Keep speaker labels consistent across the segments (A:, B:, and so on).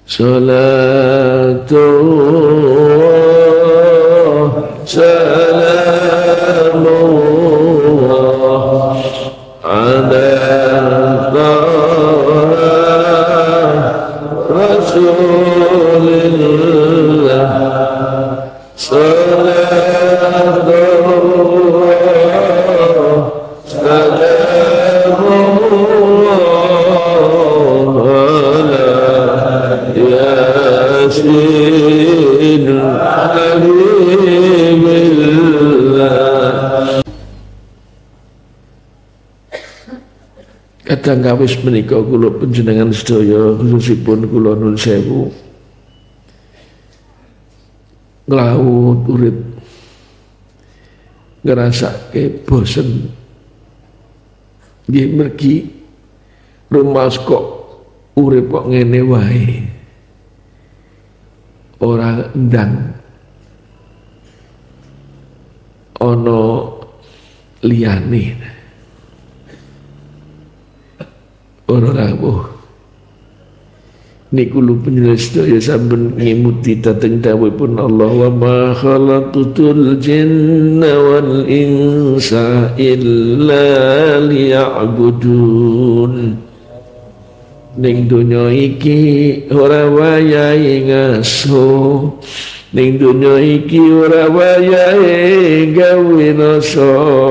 A: Salatullah salamullah ala Rasulillah salatullah salamullah ala Yasin Halimillah. Kadang kawis menika kula panjenengan sedaya khususipun kula nuwun sewu nglaut urip ngrasake bosen nggih mergi rumas kok urip kok ngene wae ora ndang ana liyane ora rawuh niku lu panjenengan sedaya sampun ngemuti dhateng dawuhipun Allah wa ma khalaqtul jinna wal insa illa liya'budun. Ning donya iki ora wayahe ngaso, ning donya iki ora wayahe gawe rasa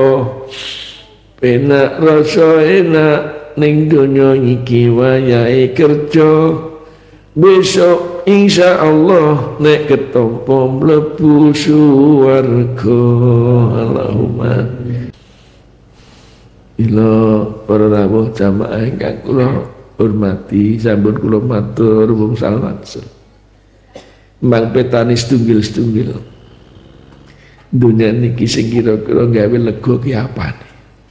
A: penak rasa enak, ning donya iki wayahe kerja besok insyaallah nek ketompo mlebu swarga. Allahumma ila para rawuh jamaah ingkang kula hormati, sampun kula matur wong salawat. Mang petani setunggal-setunggal dunia niki sing kira-kira gawe lega ki apane?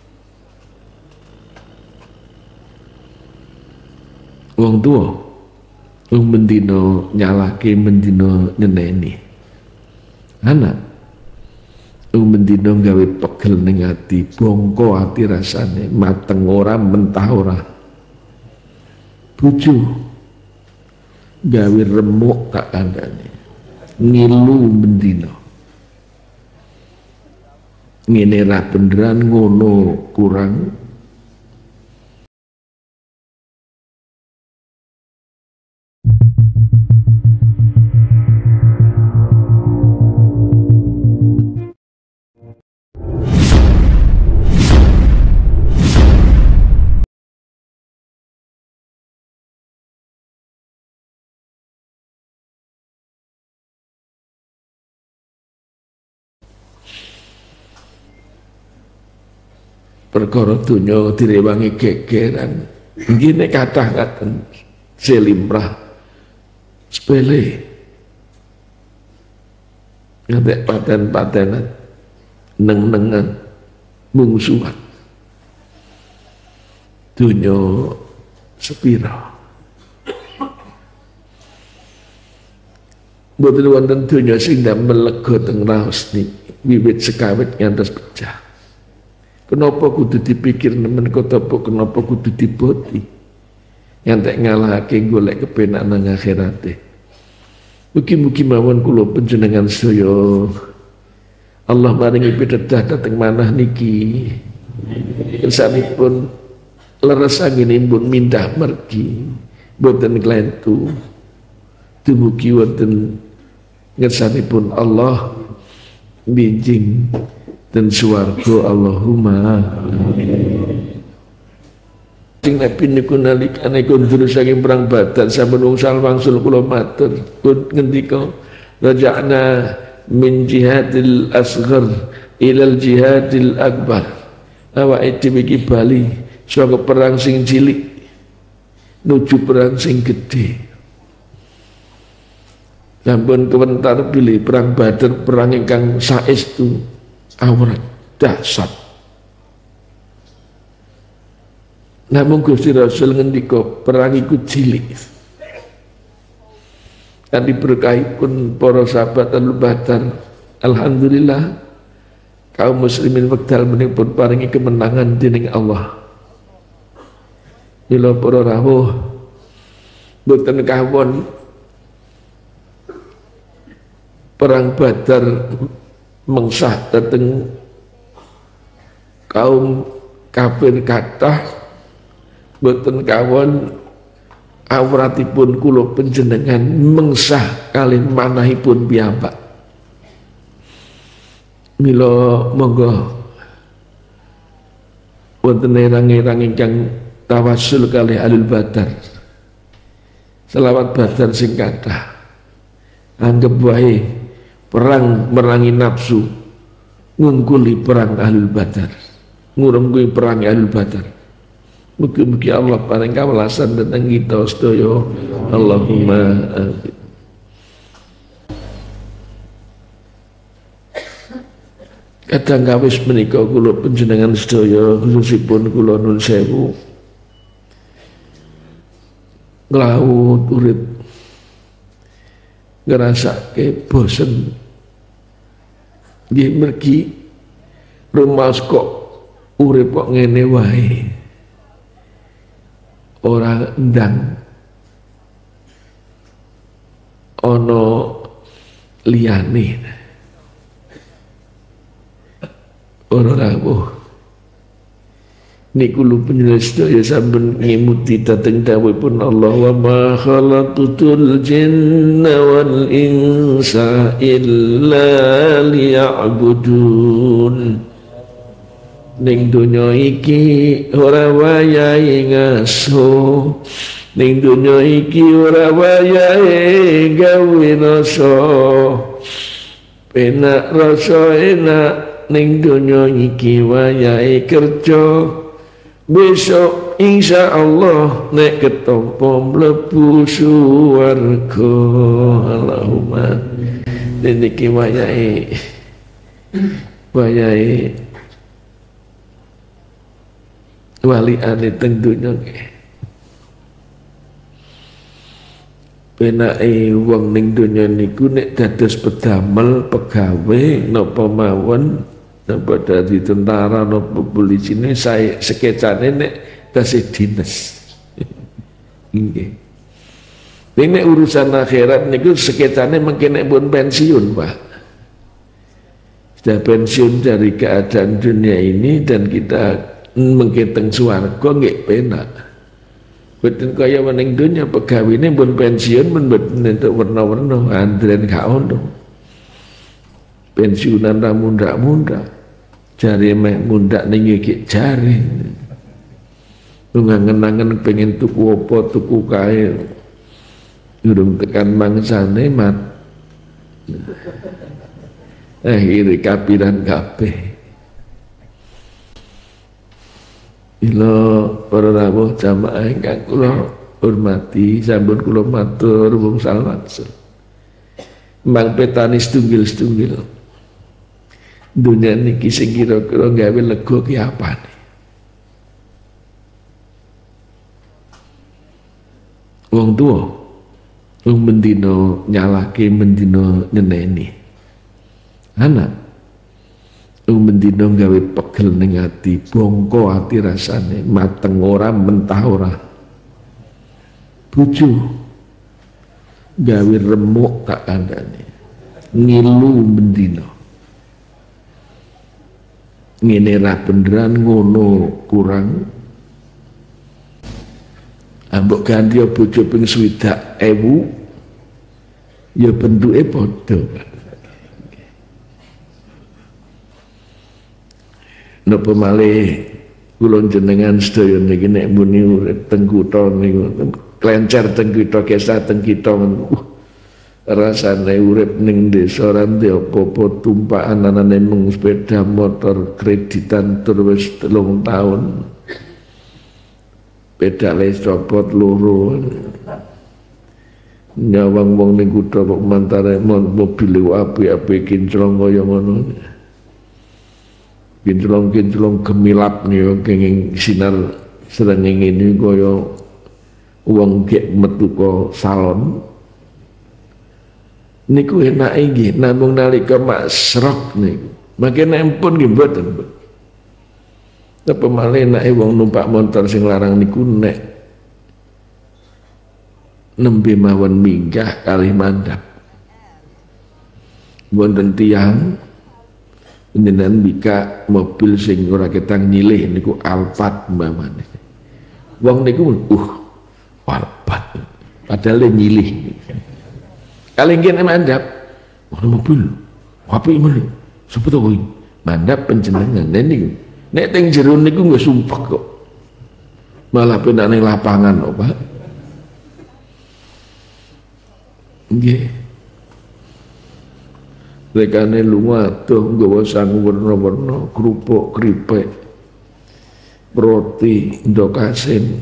A: Wong tua wong mendino nyalake, mendino nyeneni anak, wong mendino gawe pegel ning ati, bongko ati rasane, mateng ora mentah ora, bojo gawe remuk tak kandhane, ngilu mendino ngene ra beneran ngono kurang. Perkara dunya direwangi gegeran nggih nek kathah ngaten selimrah sepele ngantek paten-patenan neng-nengan mungsuhan dunya sepira boten wonten dunya sing damel lega teng raos niki wiwit sekawit ngantos pecah. Kenapa kudu dipikir nemen kenapa kudu diboti ngantek ngalahake golek kepenak nang akhirate. Mugi-mugi mawon kula panjenengan sedaya Allah maringi pitedah dhateng manah niki kersanipun leres anginipun mindah mergi boten klentu dumugi wonten ngersanipun Allah bijing dan swarga. Allahumma sing nabi niku nalikane kundur saking perang Badar sampun wangsul wangsul kula matur ngendika raja'na min jihadil asghar ilal jihadil akbar. Awake dhewe iki bali saka perang sing cilik nuju perang sing gedhe. Sampun kewentar pilih perang Badar, perang ingkang saestu awrat dahsyat. Namun Gusti Rasul ngendika perang iku cilik. Dan diberkahipun para sahabat Al-Badar, alhamdulillah kaum muslimin wekdal menipun paringi kemenangan dening Allah. Mila para rawuh boten kawon perang Badar mengsah dateng kaum kafir kathah boten kawon awratipun kula panjenengan mengsah kalih manahipun piyambak. Mila monggo wonten erang-erang ingkang tawasul kalih Ahlul Badar. Selawat Badar sing kathah. Anggap wae perang merangi nafsu ngungkuli perang Ahlul Badar. Ngurungkuli perang Ahlul Badar. Mugi-mugi Allah paring kawelasan dhateng kita sedaya. Allahumma amin. Kadang kawis menika kula panjenengan sedaya khususipun kula nuwun sewu nglaut urip ngrasake bosen nggih mergi rumaos kok urip kok ngene wae ora ndang ana liyane ora rawuh niku lu panjenengan sedaya sampun ngimuti dhateng dawuhipun Allah wa ma khalaqtul jinna wal insa illa liya'budun. Ning donya iki ora wayahe ngaso, ning donya iki ora wayahe gawe rasa penak rasa enak, ning donya iki wayahe kerja, besok insyaallah nek ketompo mlebu swarga. Allahumma niki wayahe waliane teng donya nggih. Penake wong ning donya niku nek dados pedamel pegawe napa mawon, napa dadi tentara napa polisi ini saya sekecane nek tasih dinas. Nggih. Nek urusan akhirat niku sekecane mengke nek pun pensiun, Pak. Sudah pensiun dari keadaan dunia ini dan kita mengke teng swarga nggih penak. Boten kaya ning donya pegawene pun pensiun men boten entuk werna-werna andren gak ono. Pensiunan ra mundak-mundak. Jare meh mundak ning iki jare. Ngangen-angen pengen tuku apa tuku kae. Durung tekan mangsane mat. Akhire kapiran kabeh. Ila para rawuh jamaah ingkang kula hormati, sampun kula matur wong salawat. Mang petani setunggal-setunggal. Dunia niki sing kira-kira gawe lega ki apane? Wong tuwa wong mendino nyalake mendino nyeneni. Anak mendino gawe pegel ning ati, bongko ati rasane, mateng ora mentah ora. Bojo gawe remuk tak kandhane. Ngilu mendino. Ngene ra beneran ngono kurang. Ambok ganti bojo ping 60.000 ya bentuke padha. Napa malih kula jenengan sedaya niki nek muni urip teng kutha niku klencer teng kutha kesah teng kita rasane urip ning desa ra ndek apa-apa tumpakan anane mung sepeda motor kreditan tur wis 3 tahun pedale copot loro nyawang wong ning kutha kok mantare mobil apik-apik kinclong kaya ngono. Kinclong-kinclong gemilap nih, kenging sinar srengenge ini kaya wong gek metu ka salon. Niku enake nggih, namung nalika masrok niku. Makin ampun nggih mboten. Napa malih enake wong numpak motor sing larang niku nek nembe mawon minggah kalih mandhap. wonten tiyang jenengan bika mobil sing ora ketang nyilih niku Alphard umpamane. Wong niku Alphard padahal nyilih. Kalengken mandap mobil apik men. Sapa to kuwi? Mandap panjenengan niku. Nek teng jero niku nggih sumpek kok. Malah penak ning lapangan kok, Pak. Nggih. Rekane lunga tuh nggawa sangu warna-warna, kerupuk, kripik, roti, ndok asin.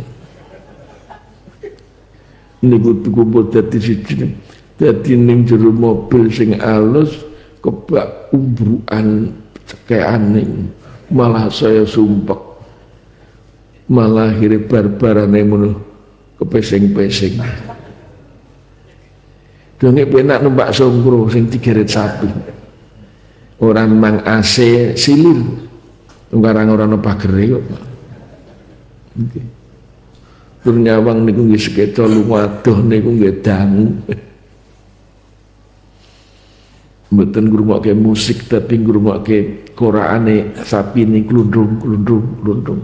A: Niku tuku dadi siji. Dadi ning jero mobil sing alus kebak umbrukan cekeane malah saya sumpek. Malah akhirnya barbarane ngono kepesing-pesing. Donge penak numpak songkro sing digeret sapi. Orang mang AC silir. Ungkarang orang pagere kok. Nggih. Tur nyawang niku nggih sekeca lumadoh niku nggih dangu. Mboten ngrungokke musik tapi ngrungokke koraane sapi ning klundrung.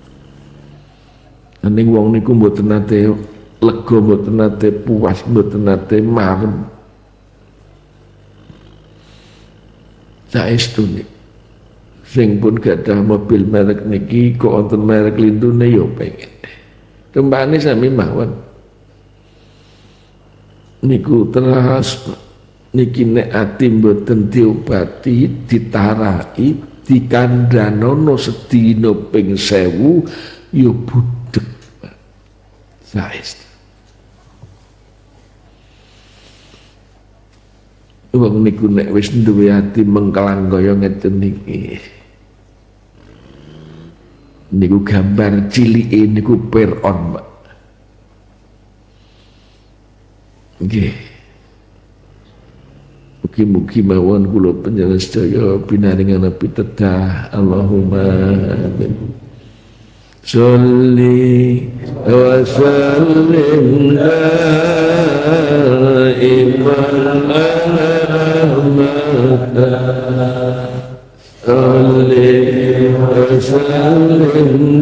A: Ning wong niku mboten nate lega, mboten nate puas, mboten nate marem. Saestu nih, sing pun gadah mobil merek niki kok wonten merek lintune yo pengen. Tembane sami mawon. Niku terus niki nek ati mboten diobati, ditarai, dikandhanono sedina ping 1000 yo budheg. Saestu. Wong niku nek wis duwe ati mengkelang kaya ngeten niki. Niku gambar cilike niku Peron, Pak. Nggih. Mugi-mugi mawon kula panjenengan sedaya pinaringan pitedah. Allahumma amin. Sholli wa sallim daiman Sholli wa sallim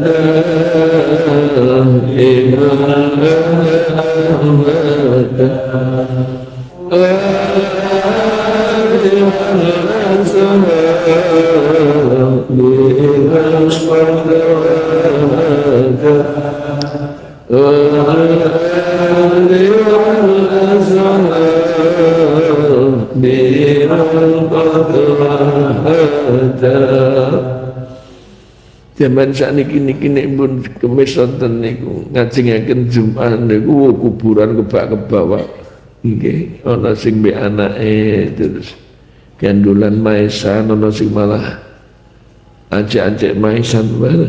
A: Zaman sakniki niki nek pun kemis wonten niku ngajengaken Jumat niku kuburan kebak-kebak. Nggih, ana sing mbek anake terus gandulan maesan, ana sing malah ajek-ajek maesan bareng.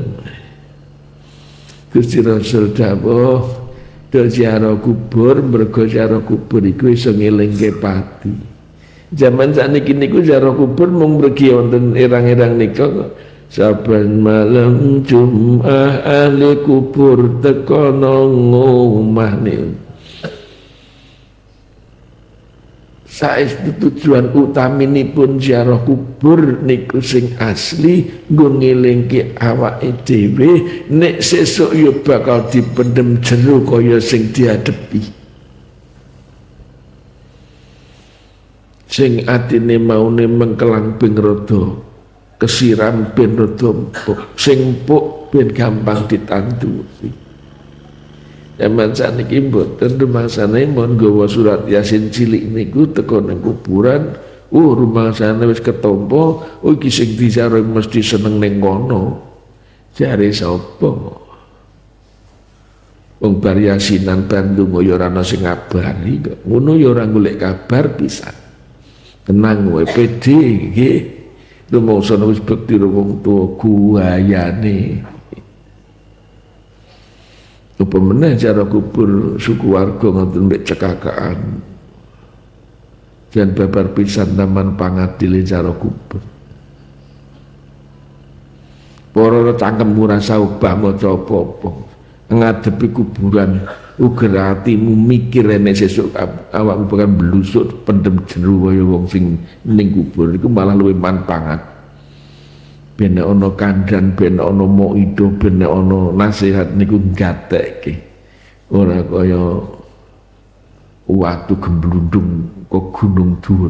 A: Gusti Rasul dawuh, do ziarah kubur, mergo ziarah kubur iku iso ngelingke pati. Zaman sakniki niku ziarah kubur mung mergi wonten irang-irang nika. Saben malam Jumat ahli kubur teka nang omah niku. Saestu tujuan utaminipun ziarah kubur niku sing asli nggo ngelingke awake dhewe nek sesuk ya bakal dipendhem jero kaya sing diadepi. Sing atine maune mengkelang ping rada kesiram ben rada empuk, sing empuk ben gampang ditanduri. Zaman sakniki mboten rumangsane mon nggawa surat Yasin cilik niku teko nang kuburan, rumangsane wis ketompo, iki sing diziarah mesti seneng ning kono. Jare sapa? Wong bar Yasinan Bandung ya ora ana sing ngabari kok. Ngono ya ora golek kabar pisan. Tenang wae pede nggih. Rumangsa wis bekti wong tuwa guayane. Apa meneh cara kubur suku warga ngoten mek cekakaan. Jan babar pisan taman pangadile cara kubur. Para cangkem ora usah ubah maca apa-apa. Ngadepi kuburan uger atimu mikir nek sesuk awakmu bakal blusuk pendem jero kaya wong sing ning kubur iku malah luwih manpangat. Ben ana kandhan, ben ana mauido, ben ana nasihat niku gatekke. Ora kaya watu gemblundung kok gunung dhuwur.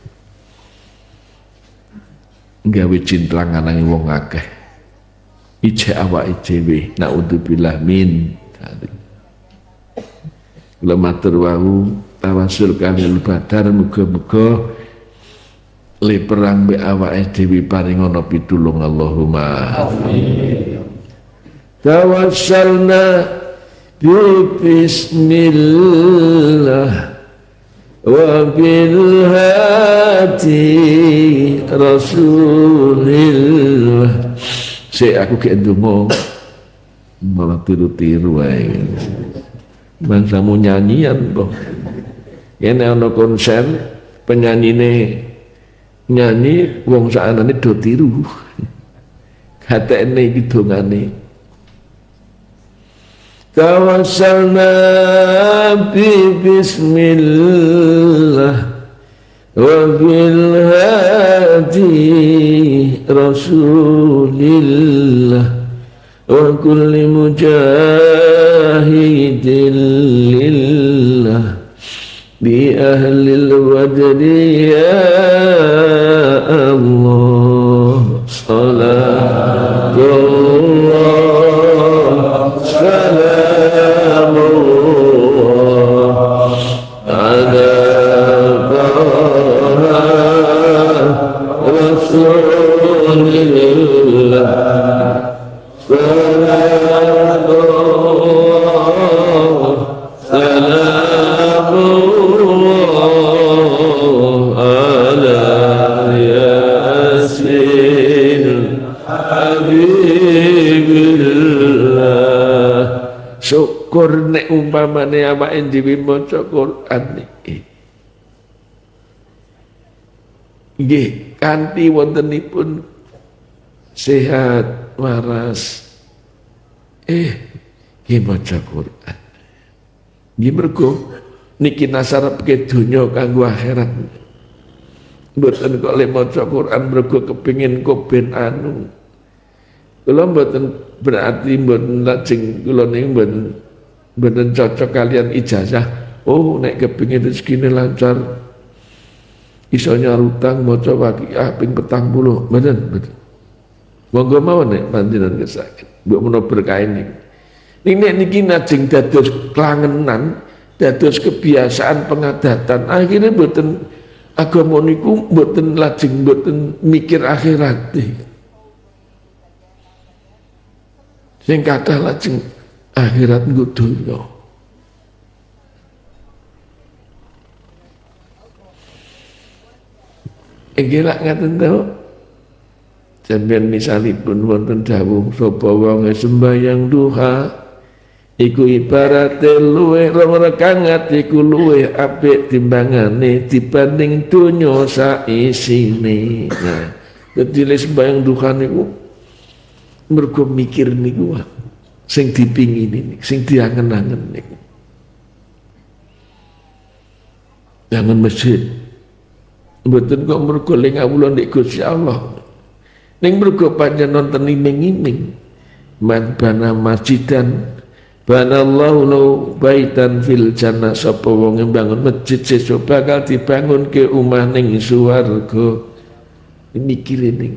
A: Gawe cintlangan nang wong akeh. Ijek awake dhewe naudzubillah min dzalik. Kula matur wau tawasul kaliyan Badar muga-muga le perang be awake dhewe paring ana pitulung Allahumma amin. Tawassalna bi bismillah wa bil hadi rasulillah. Aku kayak ndonga malah tiru-tiru ae. Bangsamu nyanyian kok. Yen ana konser penyanyine nyanyi wong saanane do tiru. Gatekne iki dongane. Tawassalna bi bismillah wa bil hadi rasulillah wa kulli mujahidin lillah bi ahlil wadri ya Allah salatullah salamullah ala rasulillah salamullah ala yasin habibillah. Syukur nek umpamane awake dhewe maca Quran iki nggih kanthi wontenipun sehat waras nggih maca Quran nggih mergo niki nasarepke donya kanggo akhirat mboten kok le maca Quran mergo kepengin kok ben anu kula mboten berarti mboten lajeng kula niku mboten cocok kalian ijazah nek kepengin rezekine lancar iso nyarutang maca waqiah ping 40 mboten monggo mawon nek panjenengan kesakit mbok menawa berkah niki najeng dados klangenan dados kebiasaan pengadatan akhirnya mboten agama niku mboten lajeng mboten mikir akhirat sing kathah lajeng akhirat nggo donya. Iki lak ngaten to. Sampeyan misalipun wonten dawuh sapa wong sembahyang duha iku ibarate luwih rekangat iku luwih apik timbangane dibanding donya saisine. Nah, dadi sembahyang duha niku mergo mikir niku sing dipingini sing diangen-angen niku. Jangan masjid mboten kok mergo ling ngawula nek Gusti Allah. Ning mergo pancen nonton iming-iming. Man bana masjidan banallahu baitan fil jannah sapa wong mbangun masjid sesuk bakal dibangun ke omah ning swarga. Mikire ning.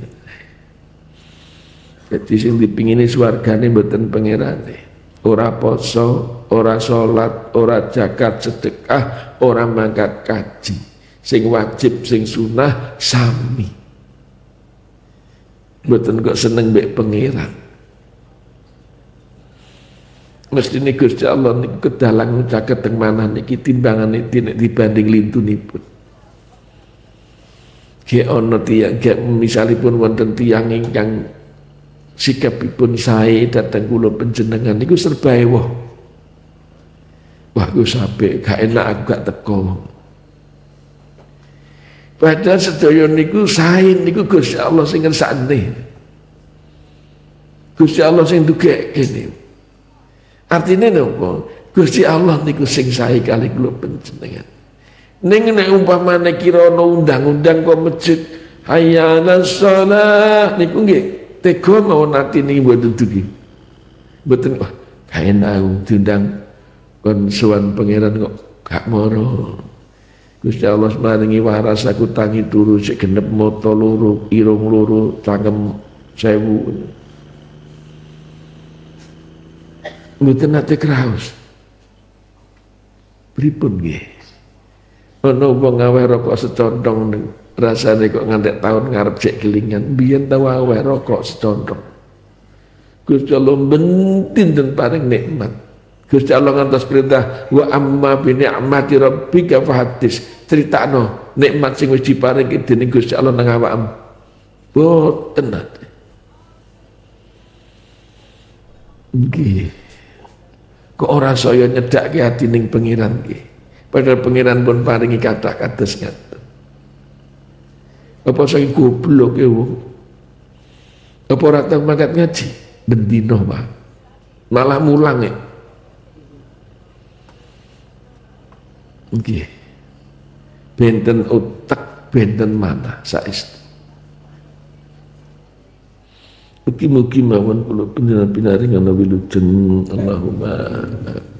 A: Dadi sing dipingini swargane mboten pangerane. Ora poso, ora salat, ora zakat sedekah, ora mangkat kaji. Sing wajib sing sunah sami mboten kok seneng mbek pangeran mesti nek Gusti Allah niku kedalang caket teng manah niki timbangane nek dibanding lintunipun ge ana tiyang misalipun wonten tiyang ingkang sikapipun sae dhateng kula panjenengan niku serba ewah wah ku sampe gak enak aku gak teko. Padahal sedaya niku sae niku Gusti Allah sing ngersakne. Gusti Allah sing ndugek kene. Artine napa? Gusti Allah niku sing sae kali kula panjenengan. Ning nek umpamane kira ana undang-undang kok masjid hayya 'alas shalah niku nggih tega mawon atine mboten dugi. Mboten wah kaenak diundang kon sowan pangeran kok gak moro. Gusti Allah maringi waras aku tangi turu sik genep mata loro, irung loro, cangkem 1000. Mboten nate kraos. Pripun nggih? Ana wong aweh rokok secondong rasane kok ngantek taun ngarep cek kelingan. Biyen tau aweh rokok secondong. Gusti Allah bentin dan paring nikmat. Gusti Allah ngantos perintah wa amma bi ni'mati rabbika fahaddits. Critakno nikmat sing wis diparingi dening Gusti Allah nang awakmu. Boten nate. Nggih. Kok ora saya nyedake ati ning pengiran nggih. Padahal pengiran pun paringi kathah kados ngaten. Apa saking goblok e wong. Apa ora tau mangkat ngaji bendino wae. Malah mulang e. Nggih. Benten utek, benten manah saestu. Mugi-mugi mawon kula panjenengan pinaring ana wilujeng Allahumma